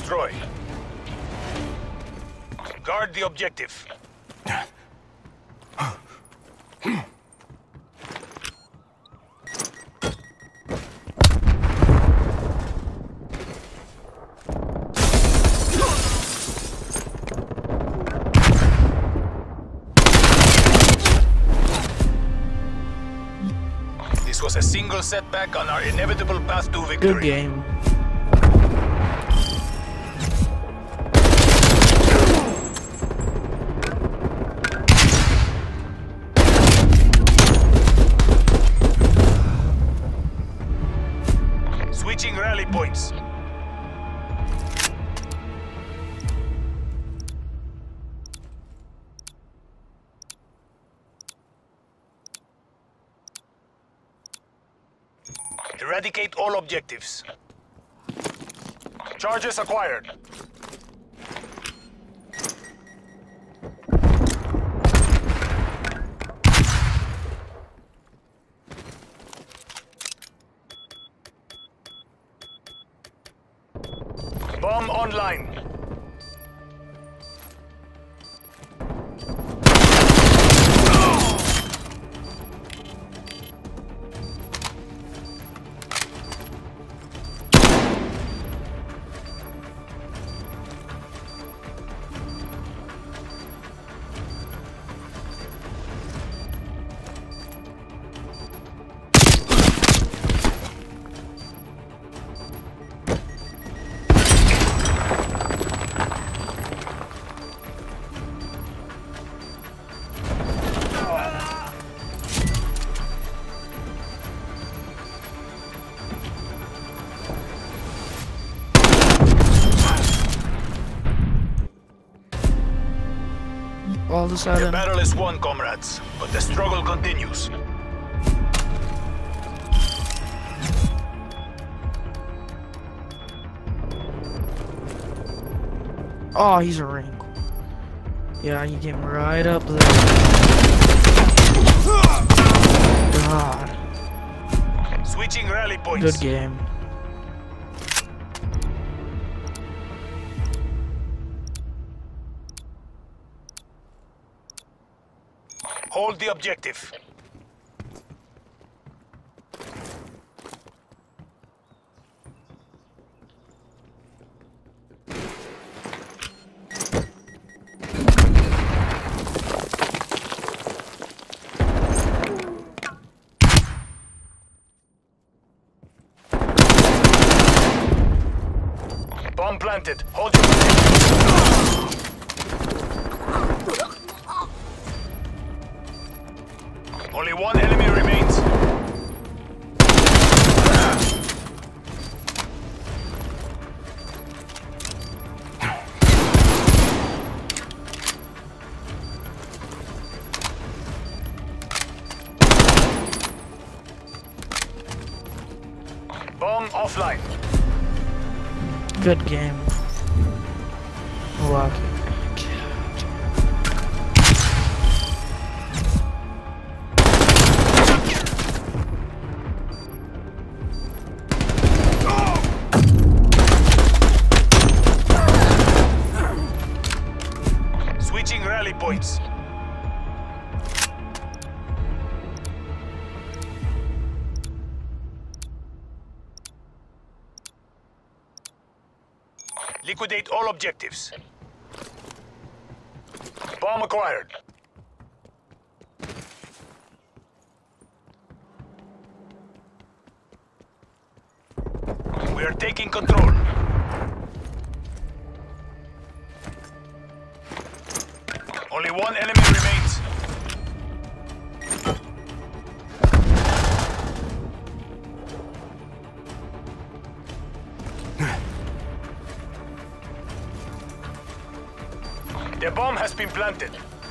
destroy. Guard the objective. This was a single setback on our inevitable path to victory. Good game. Switching rally points. Eradicate all objectives. Charges acquired. Bomb online. All of a The sudden, battle is won, comrades, but the struggle continues. oh, he's a ring. Yeah, you came right up there. God, Switching rally points. good game. Hold the objective. Bomb planted. Hold your position. Only one enemy remains. Bomb offline. Good game. Lucky. Switching rally points. Liquidate all objectives. Bomb acquired. We are taking control. Only one enemy remains. The bomb has been planted.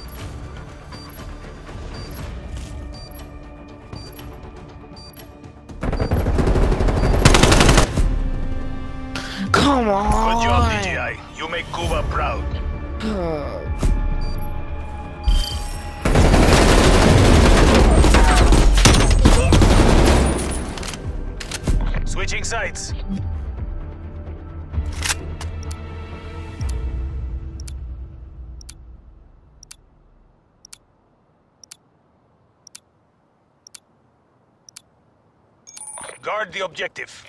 Come on. Good job, DJI. You make Cuba proud. Switching sides. Guard the objective.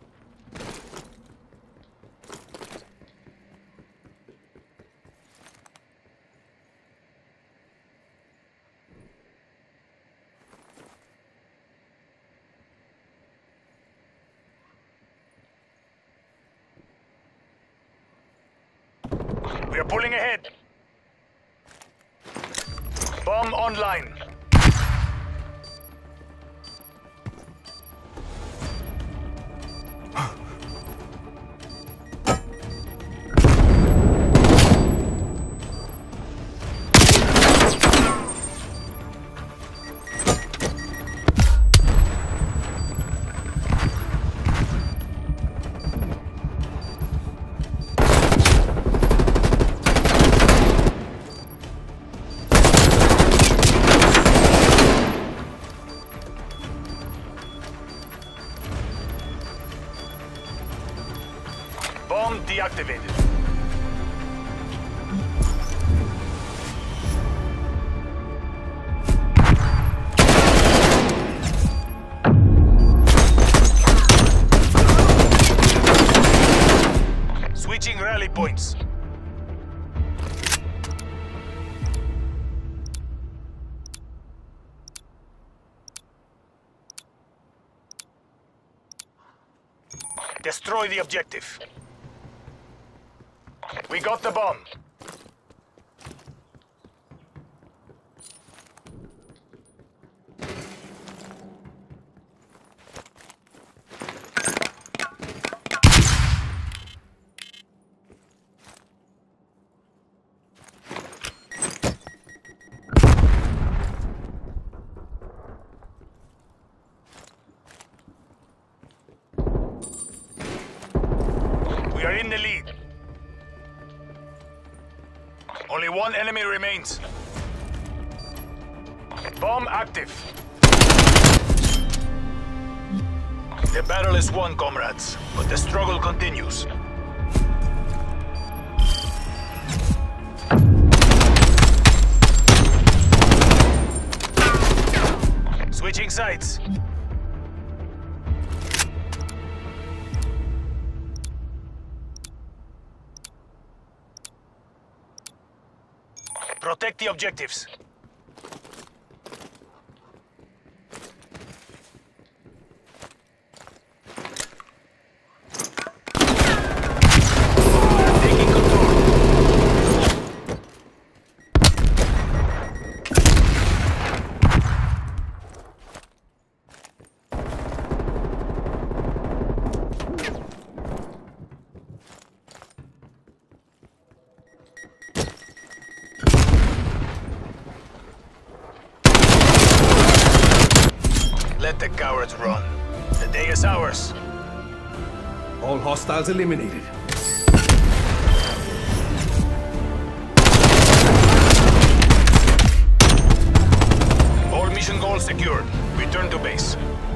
We are pulling ahead. Bomb online. Bomb deactivated. Switching rally points. Destroy the objective. We got the bomb. We are in the lead. Only one enemy remains. Bomb active. The battle is won, comrades, but the struggle continues. Switching sides. Protect the objectives. Taking control. Let the cowards run. The day is ours. All hostiles eliminated. All mission goals secured. Return to base.